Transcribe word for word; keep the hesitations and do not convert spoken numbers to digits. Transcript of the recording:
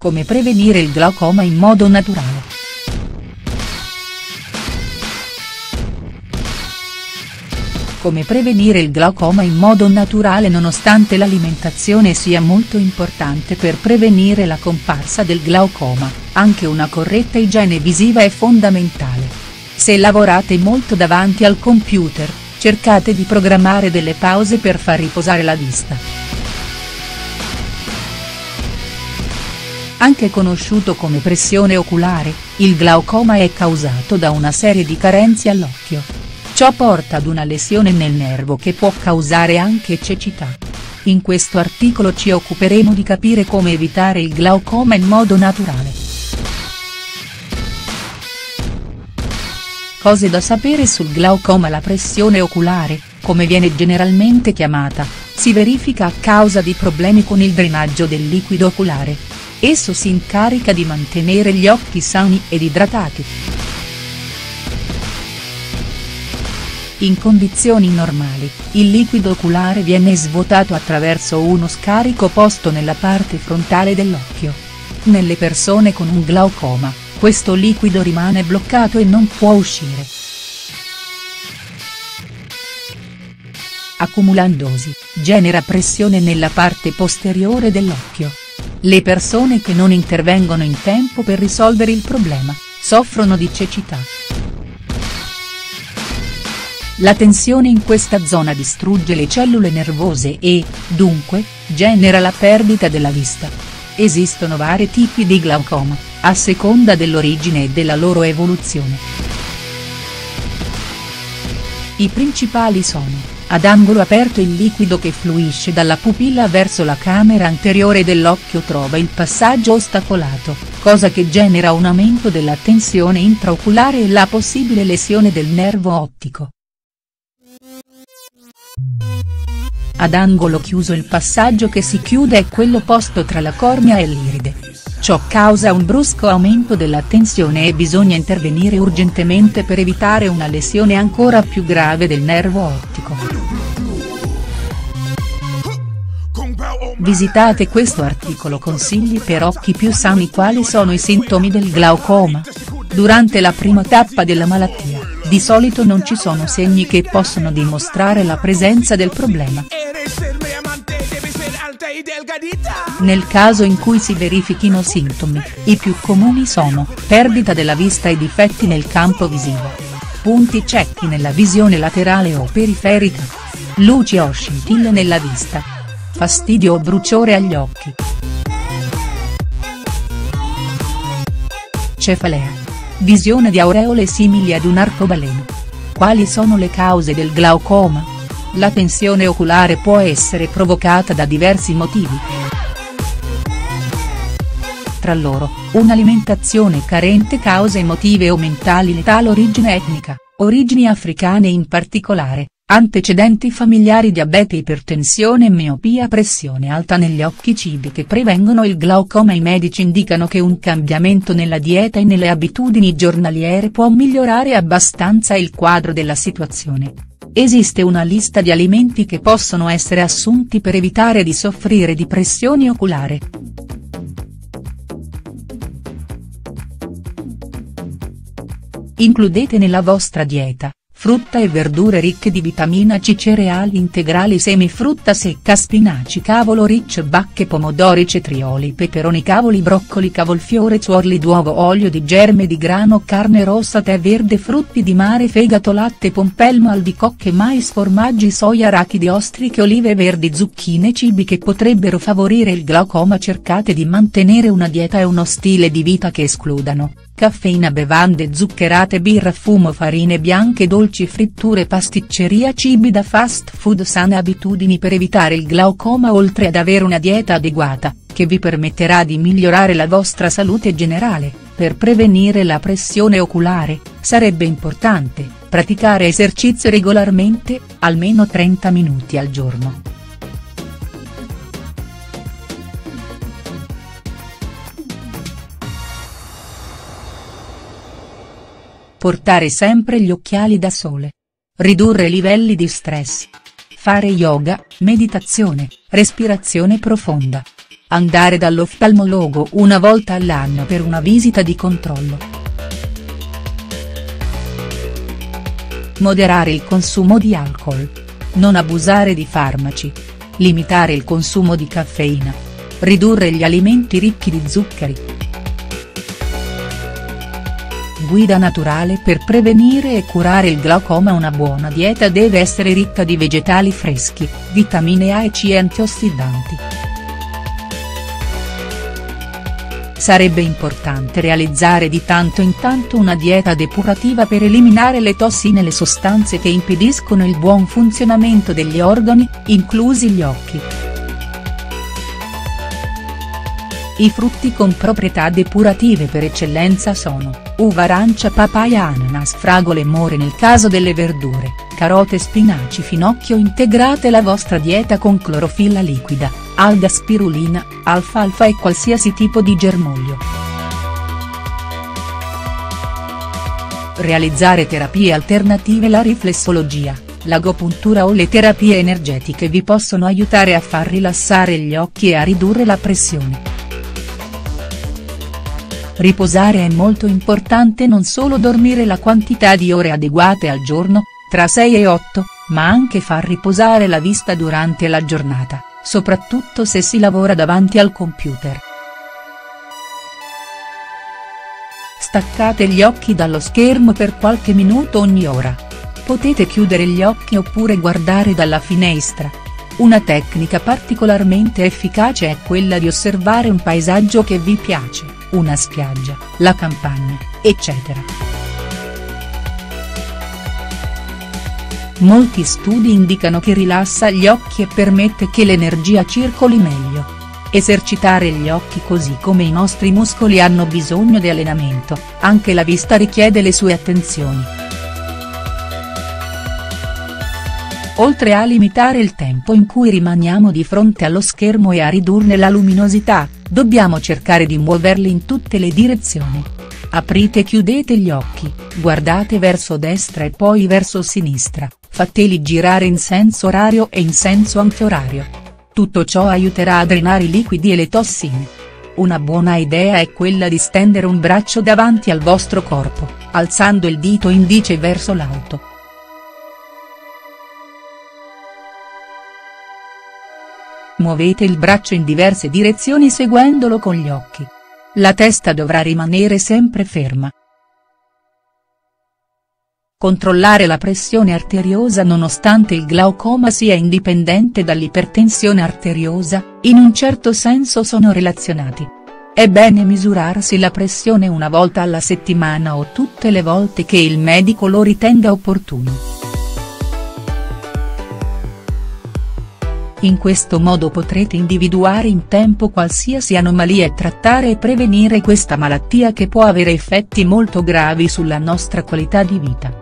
Come prevenire il glaucoma in modo naturale. Come prevenire il glaucoma in modo naturale. Nonostante l'alimentazione sia molto importante per prevenire la comparsa del glaucoma, anche una corretta igiene visiva è fondamentale. Se lavorate molto davanti al computer, cercate di programmare delle pause per far riposare la vista. Anche conosciuto come pressione oculare, il glaucoma è causato da una serie di carenze all'occhio. Ciò porta ad una lesione nel nervo che può causare anche cecità. In questo articolo ci occuperemo di capire come evitare il glaucoma in modo naturale. Cose da sapere sul glaucoma. La pressione oculare, come viene generalmente chiamata, si verifica a causa di problemi con il drenaggio del liquido oculare. Esso si incarica di mantenere gli occhi sani ed idratati. In condizioni normali, il liquido oculare viene svuotato attraverso uno scarico posto nella parte frontale dell'occhio. Nelle persone con un glaucoma, questo liquido rimane bloccato e non può uscire. Accumulandosi, genera pressione nella parte posteriore dell'occhio. Le persone che non intervengono in tempo per risolvere il problema, soffrono di cecità. La tensione in questa zona distrugge le cellule nervose e, dunque, genera la perdita della vista. Esistono vari tipi di glaucoma, a seconda dell'origine e della loro evoluzione. I principali sono: ad angolo aperto, il liquido che fluisce dalla pupilla verso la camera anteriore dell'occhio trova il passaggio ostacolato, cosa che genera un aumento della tensione intraoculare e la possibile lesione del nervo ottico. Ad angolo chiuso, il passaggio che si chiude è quello posto tra la cornea e l'iride. Ciò causa un brusco aumento della tensione e bisogna intervenire urgentemente per evitare una lesione ancora più grave del nervo ottico. Visitate questo articolo. Consigli per occhi più sani. Quali sono i sintomi del glaucoma? Durante la prima tappa della malattia, di solito non ci sono segni che possono dimostrare la presenza del problema. Nel caso in cui si verifichino sintomi, i più comuni sono: perdita della vista e difetti nel campo visivo, punti ciechi nella visione laterale o periferica, luci o scintille nella vista, fastidio o bruciore agli occhi, cefalea, visione di aureole simili ad un arcobaleno. Quali sono le cause del glaucoma? La tensione oculare può essere provocata da diversi motivi. Tra loro, un'alimentazione carente, cause emotive o mentali, l'età, l'origine etnica, origini africane in particolare, antecedenti familiari, diabete, ipertensione, miopia, pressione alta negli occhi, cibi che prevengono il glaucoma. I medici indicano che un cambiamento nella dieta e nelle abitudini giornaliere può migliorare abbastanza il quadro della situazione. Esiste una lista di alimenti che possono essere assunti per evitare di soffrire di pressione oculare. Includete nella vostra dieta frutta e verdure ricche di vitamina C, cereali integrali, semi, frutta secca, spinaci, cavolo, ricce, bacche, pomodori, cetrioli, peperoni, cavoli, broccoli, cavolfiore, tuorli d'uovo, olio di germe di grano, carne rossa, tè verde, frutti di mare, fegato, latte, pompelmo, albicocche, mais, formaggi, soia, arachidi, ostriche, olive verdi, zucchine. Cibi che potrebbero favorire il glaucoma. Cercate di mantenere una dieta e uno stile di vita che escludano caffeina, bevande zuccherate, birra, fumo, farine bianche, dolci, fritture, pasticceria, cibi da fast food. Sane abitudini per evitare il glaucoma. Oltre ad avere una dieta adeguata, che vi permetterà di migliorare la vostra salute generale, per prevenire la pressione oculare, sarebbe importante praticare esercizio regolarmente, almeno trenta minuti al giorno. Portare sempre gli occhiali da sole. Ridurre i livelli di stress. Fare yoga, meditazione, respirazione profonda. Andare dall'oftalmologo una volta all'anno per una visita di controllo. Moderare il consumo di alcol. Non abusare di farmaci. Limitare il consumo di caffeina. Ridurre gli alimenti ricchi di zuccheri. Guida naturale per prevenire e curare il glaucoma. Una buona dieta deve essere ricca di vegetali freschi, vitamine A e C e antiossidanti. Sarebbe importante realizzare di tanto in tanto una dieta depurativa per eliminare le tossine e le sostanze che impediscono il buon funzionamento degli organi, inclusi gli occhi. I frutti con proprietà depurative per eccellenza sono: uva, arancia, papaya, ananas, fragole, more. Nel caso delle verdure, carote, spinaci, finocchio. Integrate la vostra dieta con clorofilla liquida, alga, spirulina, alfalfa e qualsiasi tipo di germoglio. Realizzare terapie alternative. La riflessologia, l'agopuntura o le terapie energetiche vi possono aiutare a far rilassare gli occhi e a ridurre la pressione. Riposare è molto importante. Non solo dormire la quantità di ore adeguate al giorno, tra sei e otto, ma anche far riposare la vista durante la giornata, soprattutto se si lavora davanti al computer. Staccate gli occhi dallo schermo per qualche minuto ogni ora. Potete chiudere gli occhi oppure guardare dalla finestra. Una tecnica particolarmente efficace è quella di osservare un paesaggio che vi piace, una spiaggia, la campagna, eccetera. Molti studi indicano che rilassa gli occhi e permette che l'energia circoli meglio. Esercitare gli occhi, così come i nostri muscoli, hanno bisogno di allenamento, anche la vista richiede le sue attenzioni. Oltre a limitare il tempo in cui rimaniamo di fronte allo schermo e a ridurne la luminosità, dobbiamo cercare di muoverli in tutte le direzioni. Aprite e chiudete gli occhi, guardate verso destra e poi verso sinistra, fateli girare in senso orario e in senso antiorario. Tutto ciò aiuterà a drenare i liquidi e le tossine. Una buona idea è quella di stendere un braccio davanti al vostro corpo, alzando il dito indice verso l'alto. Muovete il braccio in diverse direzioni seguendolo con gli occhi. La testa dovrà rimanere sempre ferma. Controllare la pressione arteriosa. Nonostante il glaucoma sia indipendente dall'ipertensione arteriosa, in un certo senso sono relazionati. È bene misurarsi la pressione una volta alla settimana o tutte le volte che il medico lo ritenga opportuno. In questo modo potrete individuare in tempo qualsiasi anomalia e trattare e prevenire questa malattia che può avere effetti molto gravi sulla nostra qualità di vita.